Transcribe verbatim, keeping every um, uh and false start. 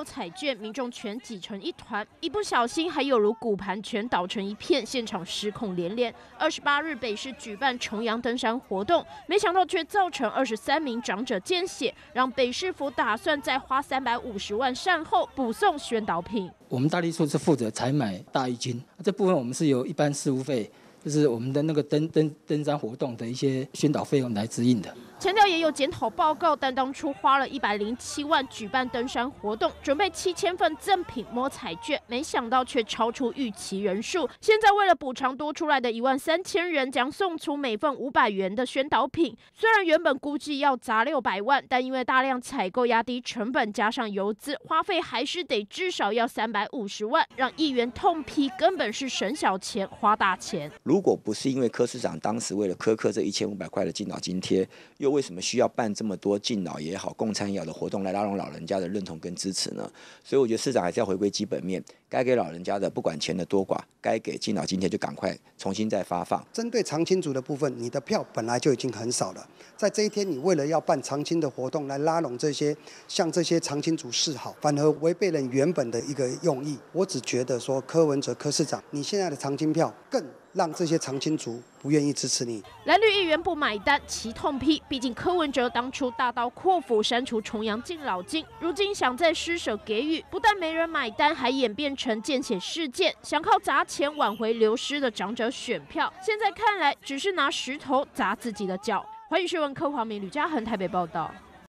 摸彩券，民众全挤成一团，一不小心还有如骨盘全倒成一片，现场失控连连。二十八日北市举办重阳登山活动，没想到却造成二十三名长者见血，让北市府打算再花三百五十万善后补送宣导品。 我们大力数是负责采买大衣金，这部分我们是由一般事务费，就是我们的那个登登登山活动的一些宣导费用来支应的。 前调也有检讨报告，但当初花了一百零七万举办登山活动，准备七千份赠品摸彩券，没想到却超出预期人数。现在为了补偿多出来的一万三千人，将送出每份五百元的宣导品。虽然原本估计要砸六百万，但因为大量采购压低成本，加上游资，花费还是得至少要三百五十万，让议员痛批根本是省小钱花大钱。 如果不是因为柯市长当时为了苛刻这一千五百块的敬老津贴，又为什么需要办这么多敬老也好、共餐也好的活动来拉拢老人家的认同跟支持呢？所以我觉得市长还是要回归基本面，该给老人家的不管钱的多寡，该给敬老津贴就赶快重新再发放。 针对长青族的部分，你的票本来就已经很少了，在这一天你为了要办长青的活动来拉拢这些向这些长青族示好，反而违背了原本的一个用意。我只觉得说柯文哲柯市长，你现在的长青票更让这些长青族不愿意支持你。 蓝绿议员不买单，其痛批，毕竟柯文哲当初大刀阔斧删除重阳敬老金，如今想再施舍给予，不但没人买单，还演变成见血事件，想靠砸钱挽回流失的长者选票。现在看来，只是拿石头砸自己的脚。环宇新闻柯华明、吕嘉恒台北报道。